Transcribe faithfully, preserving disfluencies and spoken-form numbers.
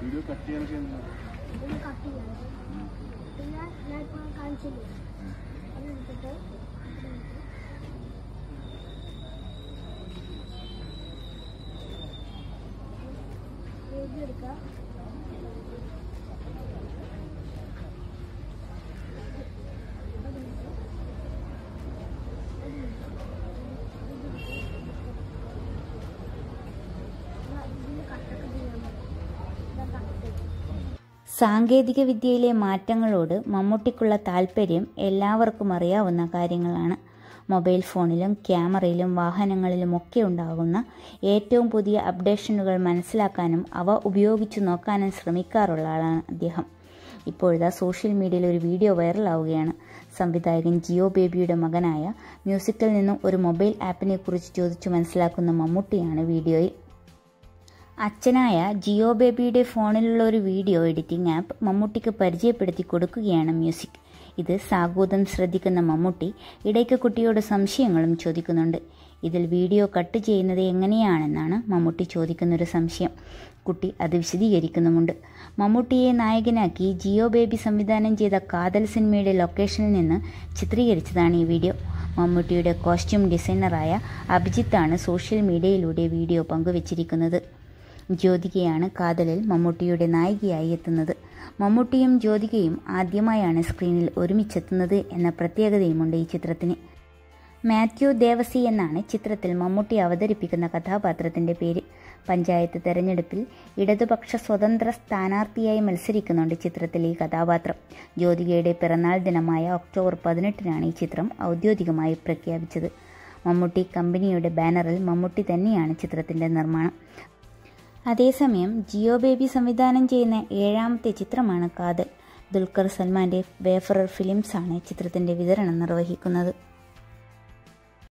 Video cut ചെയ്യാനൊക്കെ എന്താ ഇത് കട്ട് ചെയ്യാൻ പിന്നെ ഞാൻ ഇപ്പോൾ കാണിച്ചില്ലേ അത് എടുത്തിട്ട് എഴുതിയെടുക്കുക. സാങ്കേതിക വിദ്യയിലെ മാറ്റങ്ങളോട് മമ്മൂട്ടിക്കുള്ള താല്പര്യം എല്ലാവർക്കും അറിയാവുന്ന കാര്യങ്ങളാണ്. മൊബൈൽ ഫോണിലും ക്യാമറയിലും വാഹനങ്ങളിലുമൊക്കെ ഉണ്ടാകുന്ന ഏറ്റവും പുതിയ അപ്ഡേഷനുകൾ മനസ്സിലാക്കാനും അവ ഉപയോഗിച്ചു നോക്കാനും ശ്രമിക്കാറുള്ള ആളാണ് അദ്ദേഹം. ഇപ്പോഴത്തെ സോഷ്യൽ മീഡിയയിൽ ഒരു വീഡിയോ വൈറലാവുകയാണ്. സംവിധായകൻ ജിയോ ബേബിയുടെ മകനായ മ്യൂസിക്കിൽ നിന്നും ഒരു മൊബൈൽ ആപ്പിനെ കുറിച്ച് ചോദിച്ചു മനസ്സിലാക്കുന്ന മമ്മൂട്ടിയാണ് വീഡിയോയിൽ. അച്ഛനായ ജിയോ ബേബിയുടെ ഫോണിലുള്ള ഒരു വീഡിയോ എഡിറ്റിംഗ് ആപ്പ് മമ്മൂട്ടിക്ക് പരിചയപ്പെടുത്തി കൊടുക്കുകയാണ് മ്യൂസിക്. ഇത് സാഗൂതം ശ്രദ്ധിക്കുന്ന മമ്മൂട്ടി ഇടയ്ക്ക് കുട്ടിയോട് സംശയങ്ങളും ചോദിക്കുന്നുണ്ട്. ഇതിൽ വീഡിയോ കട്ട് ചെയ്യുന്നത് എങ്ങനെയാണെന്നാണ് മമ്മൂട്ടി ചോദിക്കുന്നൊരു സംശയം. കുട്ടി അത് വിശദീകരിക്കുന്നുമുണ്ട്. മമ്മൂട്ടിയെ നായകനാക്കി ജിയോ ബേബി സംവിധാനം ചെയ്ത കാതൽ സിനിമയുടെ ലൊക്കേഷനിൽ നിന്ന് ചിത്രീകരിച്ചതാണ് ഈ വീഡിയോ. മമ്മൂട്ടിയുടെ കോസ്റ്റ്യൂം ഡിസൈനറായ അഭിജിത്താണ് സോഷ്യൽ മീഡിയയിലൂടെ വീഡിയോ പങ്കുവച്ചിരിക്കുന്നത്. ജ്യോതികയാണ് കാതലിൽ മമ്മൂട്ടിയുടെ നായികയായി എത്തുന്നത്. മമ്മൂട്ടിയും ജ്യോതികയും ആദ്യമായാണ് സ്ക്രീനിൽ ഒരുമിച്ചെത്തുന്നത് എന്ന പ്രത്യേകതയുമുണ്ട് ഈ ചിത്രത്തിന്. മാത്യു ദേവസി എന്നാണ് ചിത്രത്തിൽ മമ്മൂട്ടി അവതരിപ്പിക്കുന്ന കഥാപാത്രത്തിൻ്റെ പേര്. പഞ്ചായത്ത് തെരഞ്ഞെടുപ്പിൽ ഇടതുപക്ഷ സ്വതന്ത്ര സ്ഥാനാർത്ഥിയായി മത്സരിക്കുന്നുണ്ട് ചിത്രത്തിൽ ഈ കഥാപാത്രം. ജ്യോതികയുടെ പിറന്നാൾ ദിനമായ ഒക്ടോബർ പതിനെട്ടിനാണ് ഈ ചിത്രം ഔദ്യോഗികമായി പ്രഖ്യാപിച്ചത്. മമ്മൂട്ടി കമ്പനിയുടെ ബാനറിൽ മമ്മൂട്ടി തന്നെയാണ് ചിത്രത്തിൻ്റെ നിർമ്മാണം. അതേസമയം ജിയോ ബേബി സംവിധാനം ചെയ്യുന്ന ഏഴാമത്തെ ചിത്രമാണ് കാതൽ. ദുൽഖർ സൽമാൻ്റെ വേഫറർ ഫിലിംസാണ് ചിത്രത്തിൻ്റെ വിതരണം നിർവഹിക്കുന്നത്.